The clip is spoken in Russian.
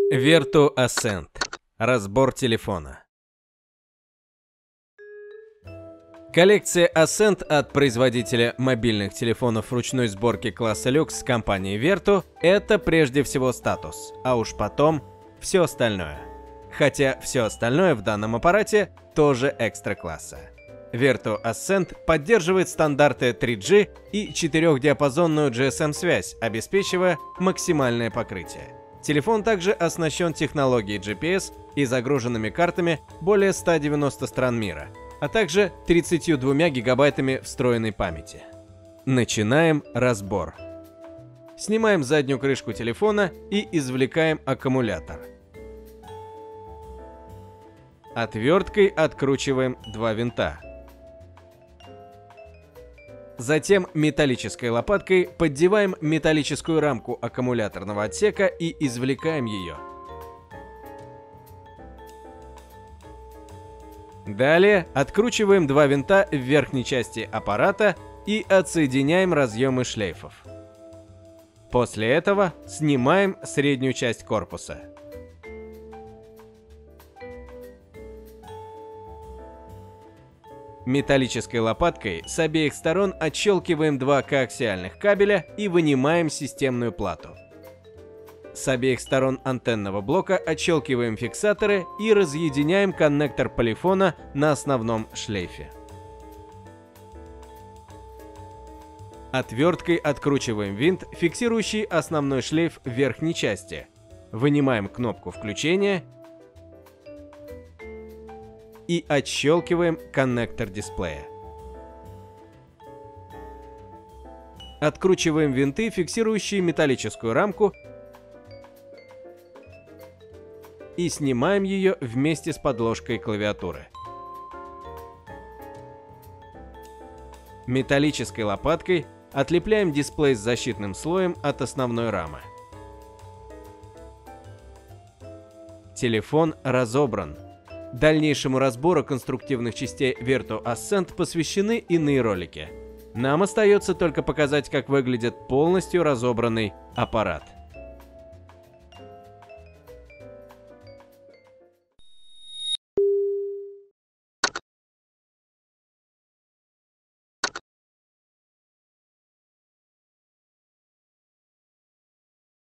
Vertu Ascent. Разбор телефона. Коллекция Ascent от производителя мобильных телефонов ручной сборки класса люкс компании Vertu – это прежде всего статус, а уж потом все остальное. Хотя все остальное в данном аппарате тоже экстра-класса. Vertu Ascent поддерживает стандарты 3G и 4-диапазонную GSM-связь, обеспечивая максимальное покрытие. Телефон также оснащен технологией GPS и загруженными картами более 190 стран мира, а также 32 гигабайтами встроенной памяти. Начинаем разбор. Снимаем заднюю крышку телефона и извлекаем аккумулятор. Отверткой откручиваем два винта. Затем металлической лопаткой поддеваем металлическую рамку аккумуляторного отсека и извлекаем ее. Далее откручиваем два винта в верхней части аппарата и отсоединяем разъемы шлейфов. После этого снимаем среднюю часть корпуса. Металлической лопаткой с обеих сторон отщелкиваем два коаксиальных кабеля и вынимаем системную плату. С обеих сторон антенного блока отщелкиваем фиксаторы и разъединяем коннектор полифона на основном шлейфе. Отверткой откручиваем винт, фиксирующий основной шлейф в верхней части. Вынимаем кнопку включения и отщелкиваем коннектор дисплея. Откручиваем винты, фиксирующие металлическую рамку, и снимаем ее вместе с подложкой клавиатуры. Металлической лопаткой отлепляем дисплей с защитным слоем от основной рамы. Телефон разобран. Дальнейшему разбору конструктивных частей Vertu Ascent посвящены иные ролики. Нам остается только показать, как выглядит полностью разобранный аппарат.